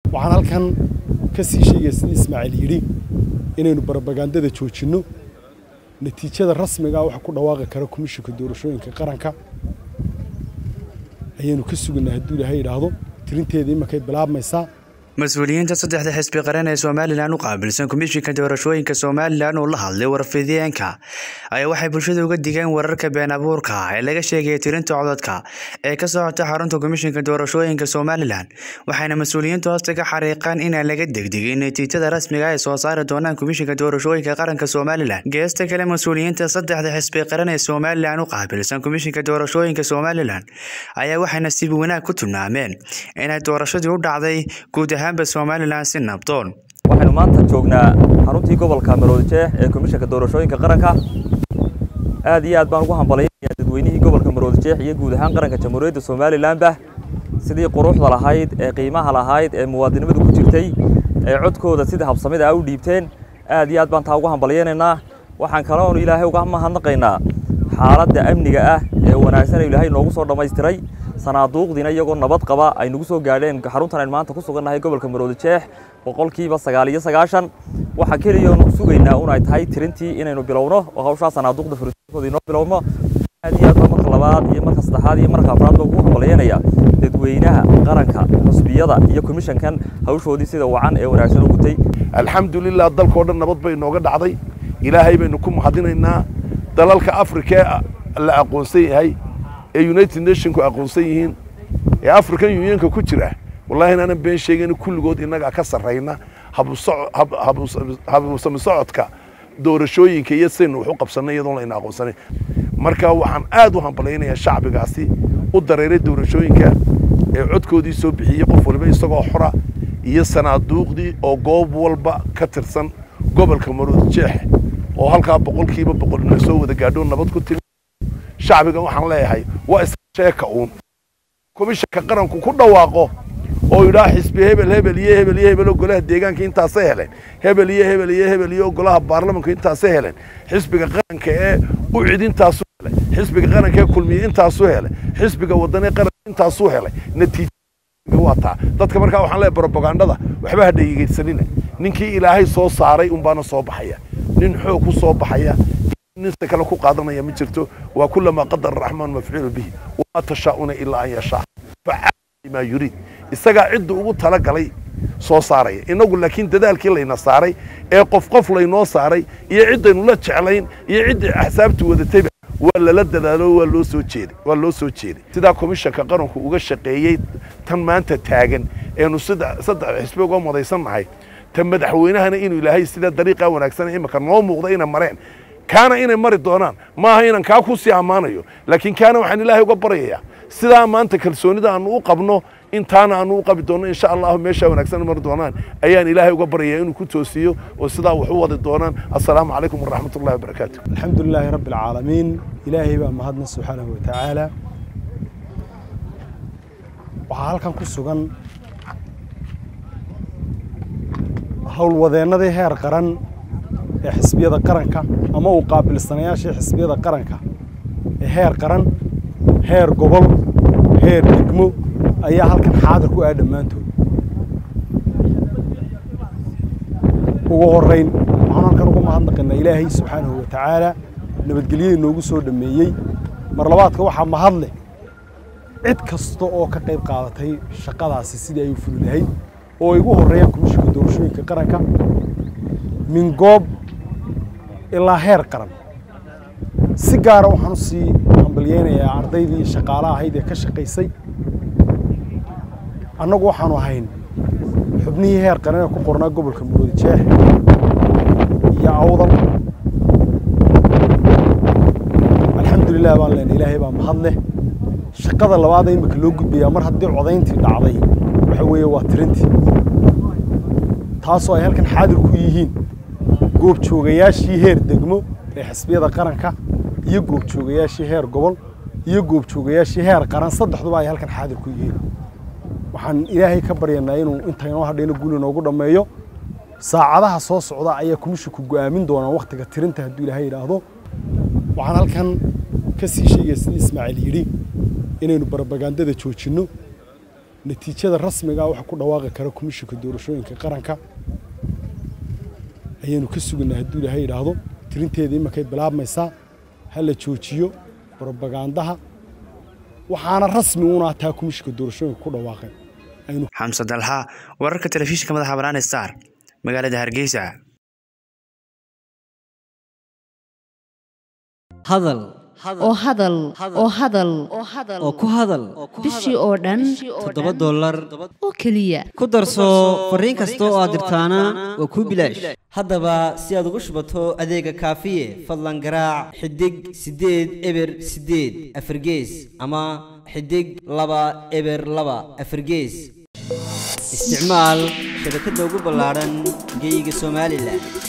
waxaan halkan ka sii sheegay sidii Ismaaciil yiri inaynu barabagandada joojino natiijada rasmiga ah waxa ku dhawaaqi kara komishanka doorashooyinka qaranka ayaynu ka sugnaa haddii Ilaahay yiraahdo tirinteedii markay bilaabmaysaa مسؤوليين تصدح حزب قرن سوماليلاند وقابلسن كوميشنka doorashooyinka Soomaaliland oo la hadlay warfideenka ay waxay bulshada uga digeen wararka been abuurka ee laga sheegay tirinta codadka ee ka socota xarunta koomishanka doorashooyinka Soomaaliland waxayna mas'uuliyiintu hoosta ka xariiqaan in laga degdegin natiijada rasmiga ah ee soo saari doonaan koomishanka doorashooyinka qaranka Soomaaliland geesta kale mas'uuliyiinta saddexda xisb qaran ee Soomaaliland u qaabilsan koomishanka doorashooyinka Soomaaliland ayaa waxay nasiib wanaag ku tilmaameen in ay doorashadu u dhacday guud ahaan Soomaaliland si nabdoon waxaanu maanta joognaa xaruntii gobolka Maroodijeex ee komishanka doorashooyinka qaranka aad iyo aad baan ugu hambalyeeyaa dadweynihii gobolka Maroodijeex iyo guud ahaan qaranka Jamhuuriyadda Soomaaliland sidii quruxda lahayd ee qiimaha lahayd ee muwaadinimadu ku jirtay ee codkooda sida habsamida ah u dhiibteen aad iyo aad baan taa ugu hambalyeeynaa waxaan kale oo Ilaahay uga mahadnaqaynaa xaaladda amniga ah ee wanaagsan Ilaahay noogu soo dhameystiray sanaaduuqdina iyagoo nabad qaba ay nagu soo gaadheen xaruntan aan maanta ku sugannahay gobolka Maroodijeex 99% waxa kaliya oo sugaynaa inay tahay tirintii inaynu bilowno oo hawsha sanaaduuqda furitaankoodii inoo bilowno aad iyo aad marka labaad iyo marka saddexaad iyo marka afraad ugu hambalyeynaya dadweynaha qaranka xusbiyada iyo komishankan hawshoodii sida wacan ee wanaagsan u gutay alxamdulillah dalkoo dhan nabad bay nooga dhacday ilaahay baynu ku mahadinaynaa dalalka Afrika la aqoonsan yahay United Nations ku aqoonsan yihiin ee African Union ku jira wallahi inaan been sheegin kulligood inaga ka sarreeyna habu socodka doorashooyinka iyo seen wuxuu qabsanay iyadoo la aqoonsanay marka waxaan aad u hambaleynayaa shacbigaasi u dareeray doorashooyinka ee codkoodii soo bixiyay qof walba isagoo xora iyo sanaaduuqdii oo goob walba ka tirsan gobolka Maroodijeex oo halka 100% soo wada gaadho nabad ku timi shacbiga waxaan leeyahay waa sheeka uun komishanka qaranku ku dhawaaqo oo ilaa xisbi hebel golaha deegaanka intaas heleen hebel iyo golaha baarlamaanka intaas heleen xisbiga qaranka ee u cidintaas heleen xisbiga qaranka ee kulmiye intaas heleen xisbiga wadani qaranka intaas heleen natiijada waa taa dadka marka waxaan leeyahay propagandada waxba ha dhageysanina ninkii ilaahay soo saaray un baana soo baxaya nin xoog ku soo baxaya ننسى كلا كو قادنا يا مجرتو وكل ما قدر الرحمن مفعول به وما تشاءون إلا أن يشاء فعل ما يريد استجا عد ugu tala galay soo saaray inagu laakiin dadaalkii layna saaray ee qof layno saaray iyo cidaynu la jeclayn iyo cid ahsaabtu wadatay wala la dadaalo waa loo soo jeeday sida komishanka qaranku uga shaqeeyay tan maanta taagan eenu saddex xisbi uga madaysanahay tan madaxweynahana inuu ilaahay sida dariiqa wanaagsan imaka noo muuqda inay mareen كان إنا مريض دونان ما هينا كاكوسي أمانيو لكن كان وحن الله يقبريا سدا ما أنت كلسوني ده أنو قبنو إن تانا أنو قبضون إن شاء الله ماشى ونكسر مريض دونان أيان الله يقبريا إنه كتوسيو وسدا وحوض الدونان السلام عليكم ورحمة الله وبركاته الحمد لله رب العالمين إلهي بمهدنا سبحانه وتعالى وحالكم كسوغان هول وذينا ذي هير قرن حسبية قرنكا أما وقابل السنياشي حسبية قرنكا هير قرن هير قبل هير دقمو أيها هالكن حاضر كو آدم مانتو وغورين معنا كانوا قم عندك إن إلهي سبحانه وتعالى نبتقليه إنه سود ميي مرلبات كوحا مهضلي عد كستو أو كقيب قادتي شقادة سيسيدي أيو فلولهي ويغورين كمشي كدورشوين كقرنكا من قوب إلا هير قرن سيجارة وحنصي حنبليين يا عرضي شقالة هيدا كشقيسي أنا جو حنو هين حبني هير قرن كو قرنا قبل كمروديجيح يا عوضل الحمد لله بان لين إلهي بان محله شقادة لبعضين بكلوج بيا مر هدي عضين تي دعضي وحوي واترنتي تاسو هلكن حاضر كويهين goob joogayaashii heer degmo ee xisbiyada qaranka iyo goob joogayaashii heer gobol iyo goob joogayaashii heer qaran saddexduba ay halkan xaadir ku yihiin waxaan ilaahay ka baryanaa inuu intaynoo hadhayna guul inoogu dhameeyo saacadaha soo socda ayaa kumishinku go'aamin doonaan waqtiga tirinta hadduu ilaahay yiraahdo waxaan halkan ka sii sheegay sidii Ismaaciil yiri inaynu barabagandada joojino natiijada rasmiga waxa ku dhawaaqi kara komishanka doorashooyinka qaranka ayaynu ka sugnaa hadduu Ilaahay yiraahdo tirinteedii markay bilaabmaysaa hal la joojiyo propagandaha waxaana rasmi u naataa komishanka doorashooyinka ku dhawaaqay Xamsa Dalha wararka telefishinka madaxa bannaan Star magaalada Hargeysa hadal oo ku hadal bishii oo dhan $7 oo kaliya ku darso fariin kasta oo aad dirtaana waa ku bilaash haddaba si aad ugu shubato adeega kaafiye fadlan garaac xidig 8 eber 8 afargees ama xidig 2 eber 2 afargees isticmaal shabakadda ugu ballaaran geyga Soomaaliland